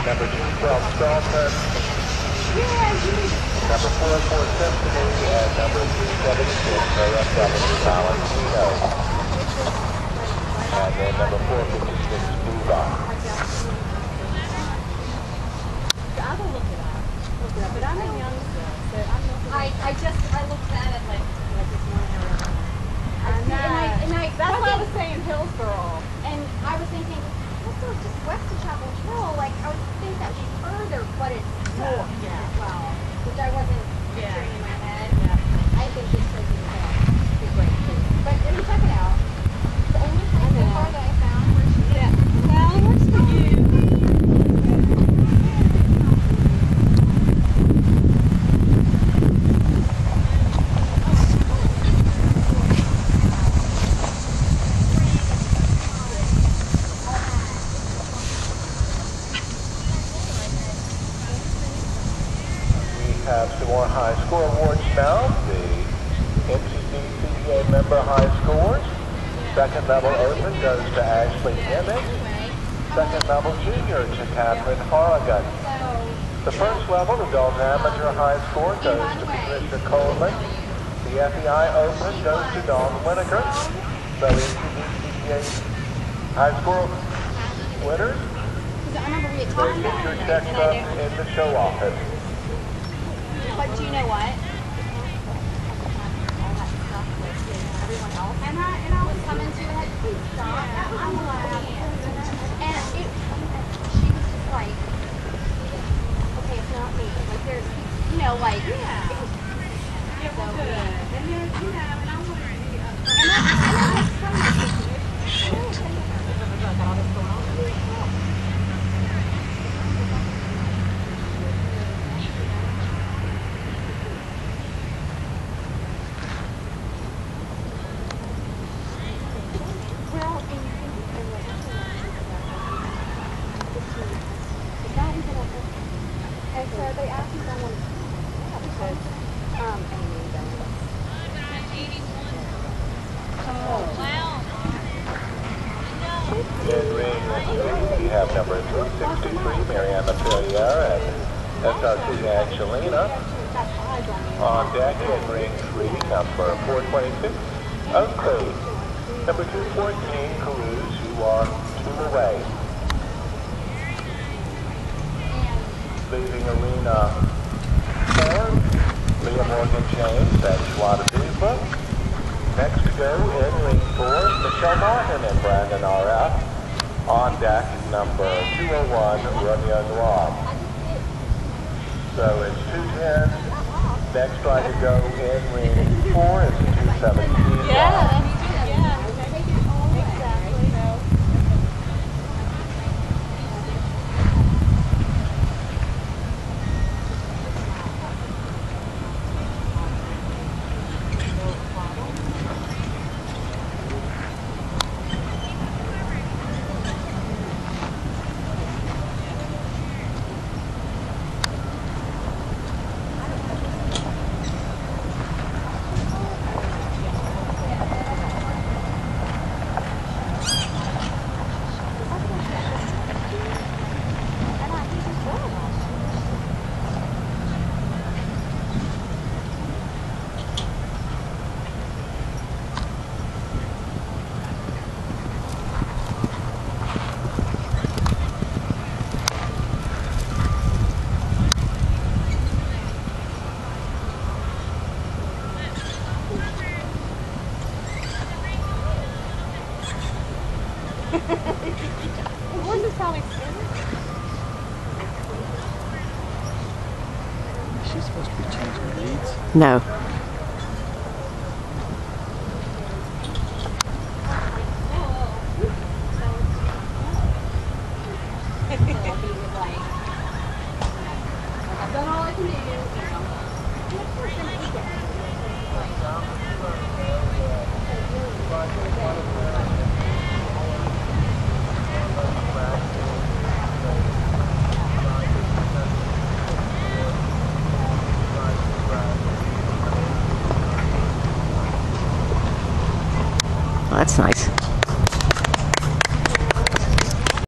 Number 212, Charlton. Number 44, Symphony, and number 376, OFW, Valentino. And then number 456, Buva. I will look it up. But I'm a youngster, so I'm not. I looked at it like this morning. That's why I was saying Hillsborough. And I was thinking, Hillsborough is just west of Chapel Hill. Like, I would think that would be further, but it's north as well. Which I wasn't picturing in my head. Yeah. I think this place is a great place. But let me check it out. The only place so far that I found where she did. Well, it works for you. Have some more high score awards now. The NCDCTA member high scores. Second level open goes to Ashley Emmett. Second level junior to Catherine Harrigan. The first level adult amateur high score goes to Patricia Coleman. The FEI open goes to Dawn Winokur. So NCDCTA high score winners. They get your checks up in the show office. But do you know what? All that stuff with everyone else. And I was coming to it. Stop. I'm allowed. And she was just like, okay, it's not me. Like there's, like. Yeah. So good. And there's, and I want to be up. And that's so nice. Shit. We have number 363, Mariana Perrier, and SRC Angelina. On deck in ring 3, number 426, Oakley. Number 214, Caruso, who are 2 away. Leaving arena 4, Leah Morgan James and Schwadebuba. Next to go in ring 4, Michelle Martin and Brandon RF. On deck, number 201, Romeo Noir. So it's 210. Next try to go in ring 4 is 217. Yeah. She's supposed to be changing leads. No. I've done all I can do. Well, that's nice.